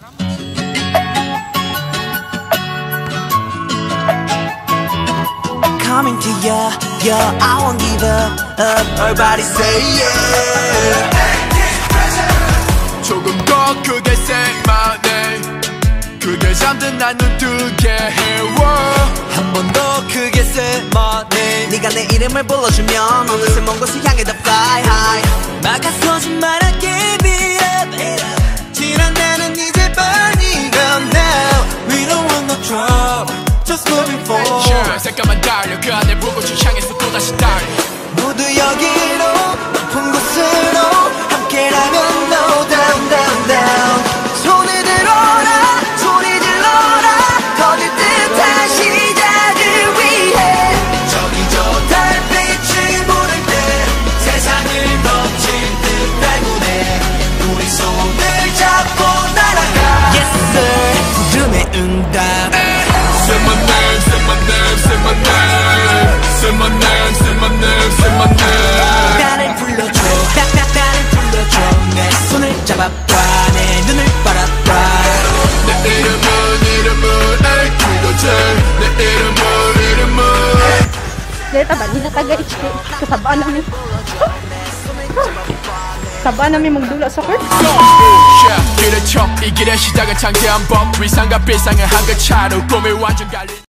Coming to you, I won't give up. Everybody say yeah. 조금 더 크게 say my name. 그게 잠든 난 눈 뜨게 해워. 한 번 더 크게 say my name. 네가 내 이름을 불러주면 어느새 먼 곳을 향해 더 fly high. 막아서지 말아 give it up. 지난 나는 이제 burning up now. We don't want no trouble, just moving forward. yeah, 잠깐만 달려 그 안에 불꽃을 향해서 또다시 달려. 모두 여기로 높은 곳으로 함께라면 no down down down. 손을 들어라 소리 질러라 터질 듯한 시작을 위해. 저기 저 달빛이 보를 때 세상을 덮칠 듯 달구네. 우리 손을 잡고 날아가. Yes sir 부름의 응답. Say my name, say my name, say my name. Say my name, say my name, say my name. 나를 불러줘 나를 불러줘. 내 손을 잡아봐 내 눈을 바라봐. 내 이름은 에이 그거지. 내 이름은 Dahil taba, di na tagay. Kasabaan namin. Kasabaan namin magdula sa court. yeah, 길을 쳐 이 길의 시작은 창대한 법. 위상과 비상은 한끗 차로 꿈이 완전 갈리.